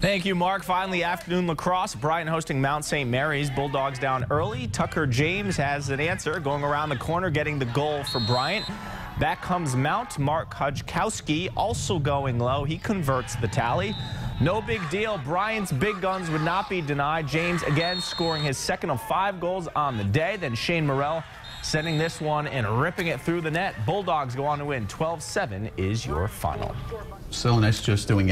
Thank you, Mark. Finally, afternoon lacrosse. Bryant hosting Mount St. Mary's. Bulldogs down early. Tucker James has an answer, going around the corner, getting the goal for Bryant. Back comes Mount. Mark Hudgkowski also going low. He converts the tally. No big deal. Bryant's big guns would not be denied. James again scoring his second of 5 goals on the day. Then Shane Morrell sending this one and ripping it through the net. Bulldogs go on to win. 12-7 is your final. So nice just doing